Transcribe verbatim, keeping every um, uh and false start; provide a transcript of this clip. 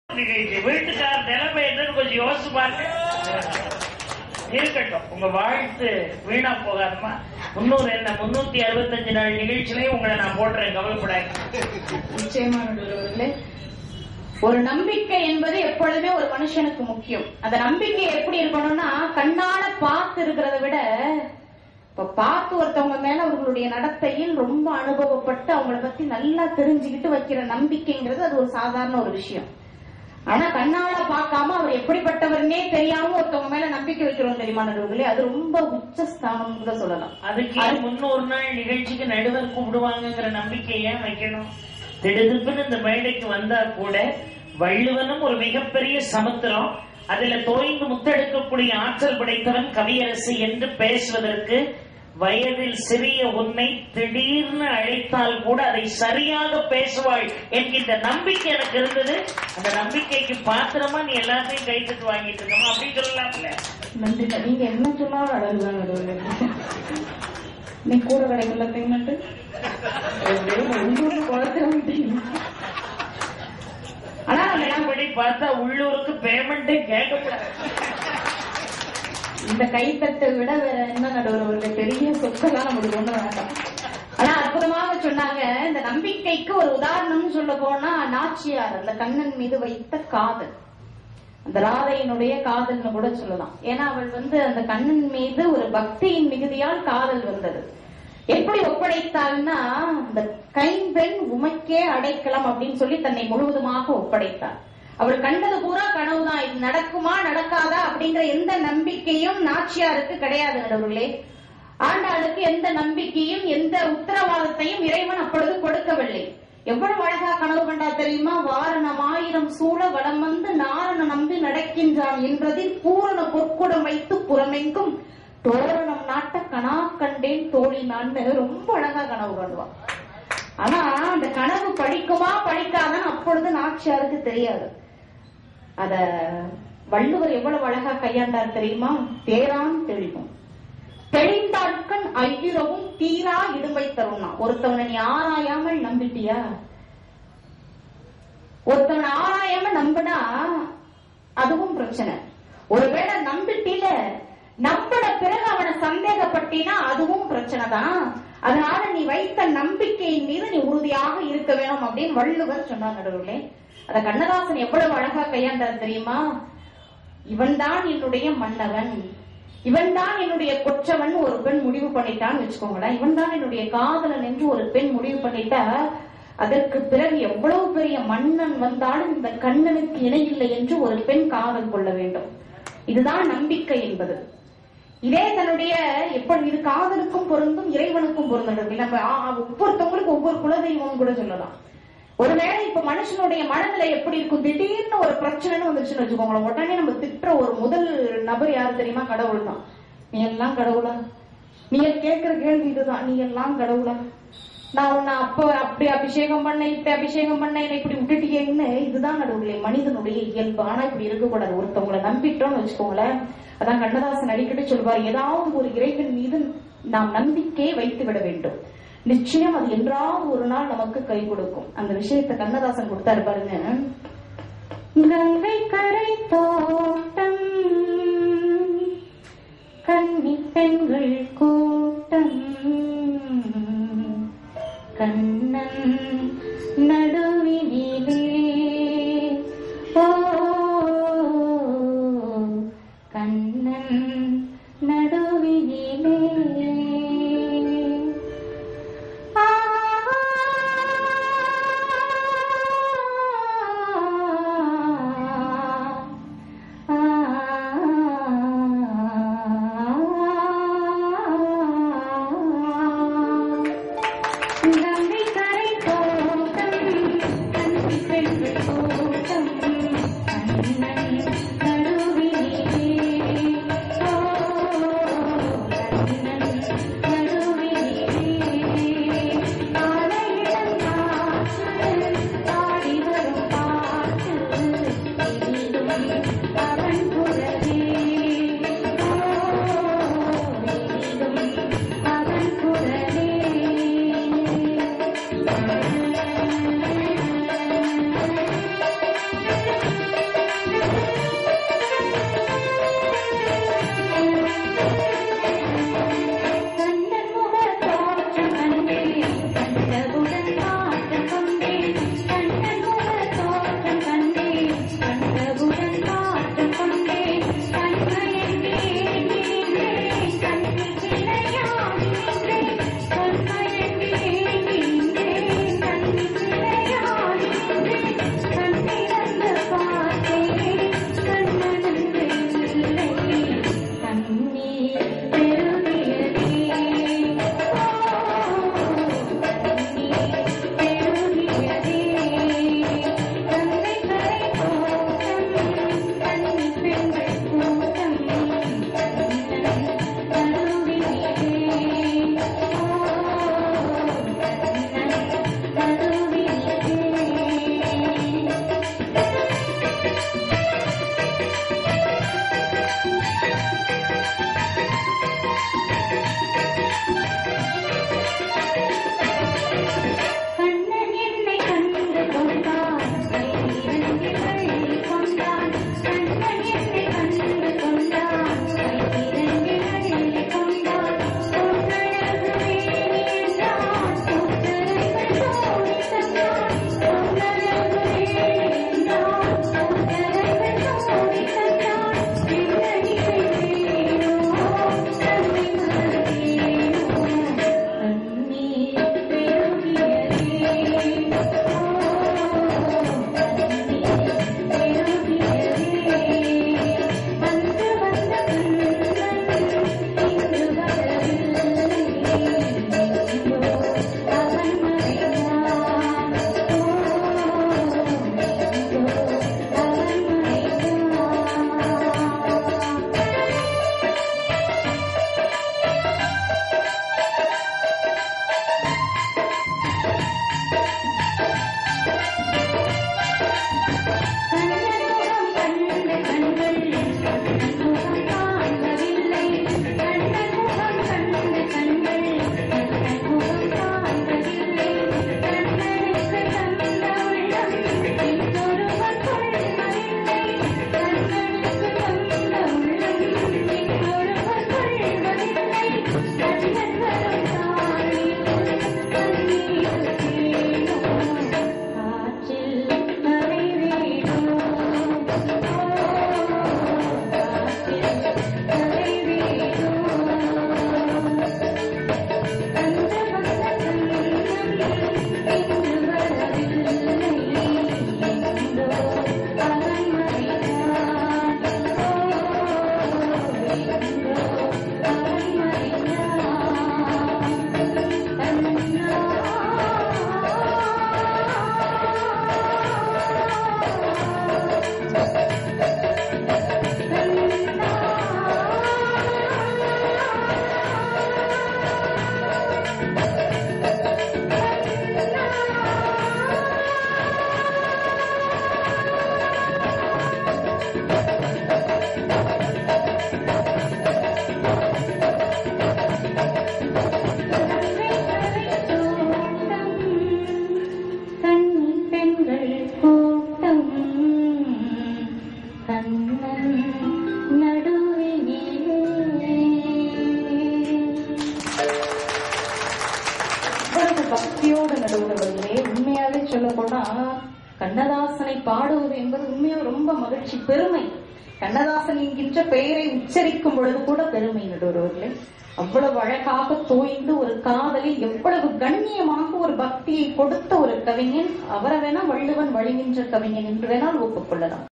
வீட்டுக்கார நிலைமை என்னன்னு கொஞ்சம் யோசிச்சு பாருங்க. இருக்கட்டும், உங்க வாழ்த்து வீணா போகாதமா. முன்னூறு என்ன முன்னூத்தி அறுபத்தஞ்சு நாள் நிகழ்ச்சியிலையும் உங்களை நான் போடுறேன், கவலைப்படாது. நிச்சயமான ஒரு நம்பிக்கை என்பது எப்பொழுதுமே ஒரு மனுஷனுக்கு முக்கியம். அந்த நம்பிக்கை எப்படி இருக்கணும்னா, கண்ணால பார்த்து இருக்கிறத விட இப்ப பார்த்து ஒருத்தவங்க மேல அவர்களுடைய நடத்தையில் ரொம்ப அனுபவப்பட்டு அவங்கள பத்தி நல்லா தெரிஞ்சுக்கிட்டு வைக்கிற நம்பிக்கைங்கிறது அது ஒரு சாதாரண ஒரு விஷயம். ஆனா கண்ணால பார்க்காம அவர் எப்படிப்பட்டவர்னே தெரியாம ஒருத்தவங்க மேல நம்பிக்கை வைக்கிறோம் தெரியுமா நடுவுகளே, அது ரொம்ப உச்சஸ்தானம் கூட சொல்லலாம். அதுக்கு முன்னூறு நாள் நிகழ்ச்சிக்கு நடுவர் கூப்பிடுவாங்கிற நம்பிக்கை ஏன் வைக்கணும்? திடுதிப்புன்னு இந்த மேடைக்கு வந்தா கூட வள்ளுவனும் ஒரு மிகப்பெரிய சமுத்திரம், அதுல தோய்ந்து முத்தெடுக்கக்கூடிய ஆற்றல் படைத்தவன் கவியரசு என்று பேசுவதற்கு வயதில் சிறிய உன்னை திடீர்னு அழைத்தால் கூட அதை சரியாக பேசுவாள் என்கின்ற நம்பிக்கை எனக்கு இருந்தது. அந்த நம்பிக்கைக்கு பாத்திரமா நீ எல்லாத்தையும் கைத்தட்டு வாங்கிட்டு இருக்கோம் அப்படின்னு சொல்லலாம்ல. நன்றி. நீங்க என்ன சொன்னாலும் அழகுதான். நீ கூட கிடைக்கல பேமெண்ட் ஆனா படி பார்த்தா உள்ளூருக்கு பேமெண்டே கேட்கக்கூடாது. இந்த கைத்தட்டை விட வேற என்ன நடுவர்கள் பெரிய சொற்கெல்லாம் நமக்கு ஒண்ணு வேண்டாம். ஆனா அற்புதமாக சொன்னாங்க. இந்த நம்பிக்கைக்கு ஒரு உதாரணம் சொல்ல போனா நாச்சியார் அந்த கண்ணன் மீது வைத்த காதல், அந்த ராதையினுடைய காதல்னு கூட சொல்லலாம். ஏன்னா அவள் வந்து அந்த கண்ணன் மீது ஒரு பக்தியின் மிகுதியால் காதல் வந்தது. எப்படி ஒப்படைத்தாள்னா, இந்த கைம்பெண் உமைக்கே அடைக்கலாம் அப்படின்னு சொல்லி தன்னை முழுவதுமாக ஒப்படைத்தாள். அவள் கண்டது பூரா கனவுதான். இது நடக்குமா நடக்காதா அப்படிங்கிற எந்த நம்பிக்கையும் நாச்சியாருக்கு கிடையாது நடுவர்களே. ஆண்டாளுக்கு எந்த நம்பிக்கையும் எந்த உத்தரவாதத்தையும் இறைவன் அப்பொழுது கொடுக்கவில்லை. எவ்வளவு அழகா கனவு கண்டா தெரியுமா? வாரணம் ஆயிரம் சூழ வடம் வந்து நாரண நம்பி நடக்கின்றான் என்றதில் பூரண பொற்குடம் வைத்து புறமெங்கும் தோரணம் நாட்ட கனா கண்டேன் தோழி நான் ரொம்ப அழகா கனவு கண்டுவான். ஆனா அந்த கனவு படிக்குமா படிக்காதான்னு அப்பொழுது நாச்சியாருக்கு தெரியாது. அத வள்ளுவர் எவ்வளவு அழகா கையாண்டார் தெரியுமா? தேரான் தெளிவும் தெளிந்தாட்கண் ஐயுறவும் தீரா இடும்பை தரும்னா. ஒருத்தவனை நீ ஆராயாமல் நம்பிட்டியா? ஒருத்தவனை ஆராயாம நம்பினா அதுவும் பிரச்சனை. ஒருவேளை நம்பிட்டில நம்பின பிறகு அவனை சந்தேகப்பட்டினா அதுவும் பிரச்சனை தான். அதனால நீ வைத்த நம்பிக்கையின் மீது நீ உறுதியாக இருக்க வேணும் அப்படின்னு வள்ளுவர் சொன்னார் நடுவுகளே. அத கண்ணதாசன் எவ்வளவு அழகா கையாண்டார் தெரியுமா? இவன் தான் என்னுடைய மன்னவன், இவன் தான் என்னுடைய கொற்றவன் ஒரு பெண் முடிவு பண்ணிட்டான்னு வச்சுக்கோங்களேன். இவன் தான் என்னுடைய காதலன் என்று ஒரு பெண் முடிவு பண்ணிட்டா அதற்கு பிறகு எவ்வளவு பெரிய மன்னன் வந்தாலும் இந்த கண்ணனுக்கு இணையில்லை என்று ஒரு பெண் காதல் கொள்ள வேண்டும். இதுதான் நம்பிக்கை என்பது. இதே தன்னுடைய எப்படி இது காதலுக்கும் பொருந்தும் இறைவனுக்கும் பொருந்தும். நம்ம ஒவ்வொருத்தவங்களுக்கு ஒவ்வொரு குலதெய்வம் கூட சொல்லலாம். ஒருவேளை இப்ப மனுஷனுடைய மனநிலை எப்படி இருக்கும்? திடீர்னு ஒரு பிரச்சனைன்னு வந்துருச்சுன்னு வச்சுக்கோங்களேன், உடனே நம்ம திட்டுற ஒரு முதல் நபர் யாரு தெரியுமா? கடவுள் தான். நீ எல்லாம் கடவுளா? நீ கேட்கிற கேள்வி இதுதான், நீ எல்லாம் கடவுளா? நான் உன்னை அப்ப அப்படி அபிஷேகம் பண்ண இப்படி அபிஷேகம் பண்ண என்னை இப்படி விட்டுட்டீங்கன்னு. இதுதான் நடுவுகளே மனிதனுடைய இயல்பு. ஆனா இப்படி இருக்கக்கூடாது. ஒருத்தவங்களை நம்பிட்டோம்னு வச்சுக்கோங்களேன், அதான் கண்ணதாசன் அடிக்கடி சொல்வார், ஏதாவது ஒரு இறைவன் மீது நாம் நம்பிக்கையை வைத்து விட வேண்டும். நிச்சயம் அது என்றாவது ஒரு நாள் நமக்கு கை கொடுக்கும். அந்த விஷயத்தை கண்ணதாசன் கொடுத்தாரு பாருங்க. கங்கை கரை தோட்டம் கன்னி பெண்கள் கூட்டம் கண்ணன் நடுவினிலே ஓ கண்ணன் நடுவினிலே கங்கை கரை தோட்டம் கன்னி பெண்கள் கூட்டம் பக்தியோடு நடுவர்களே, உண்மையாவே சொல்ல போனா கண்ணதாசனை பாடுவது என்பது உண்மையாக ரொம்ப மகிழ்ச்சி, பெருமை. கண்ணதாசன் என்கின்ற பெயரை உச்சரிக்கும் பொழுது கூட பெருமை நடுவர்களே. அவ்வளவு அழகாக தோய்ந்து ஒரு காதலில் எவ்வளவு கண்ணியமாக ஒரு பக்தியை கொடுத்த ஒரு கவிஞன். அவரை வேணா வள்ளுவன் வழிகின்ற கவிஞன் என்று வேணால் ஒப்புக்கொள்ளலாம்.